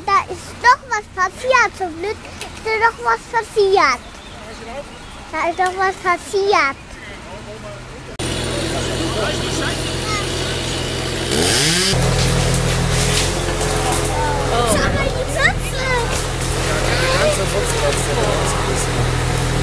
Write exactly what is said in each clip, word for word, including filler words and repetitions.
Da ist doch was passiert. Zum Glück ist da doch was passiert. Da ist doch was passiert. Schau mal die Pfütze. Der ganze Putzplatz, der war ausgerissen.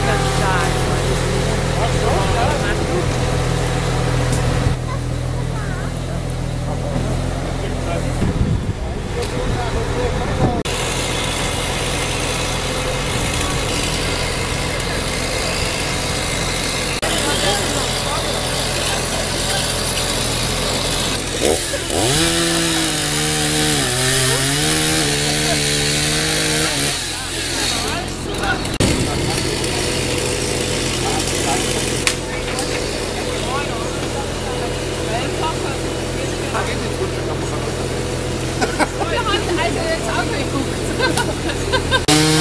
Wir haben also jetzt auch geguckt.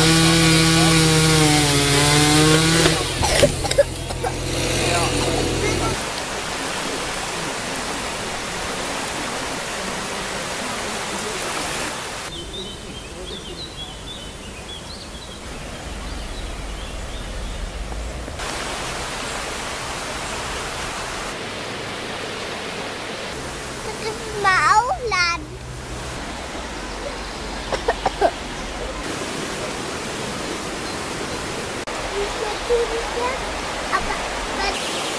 Das ist mal aufladen. Ich tue das jetzt, aber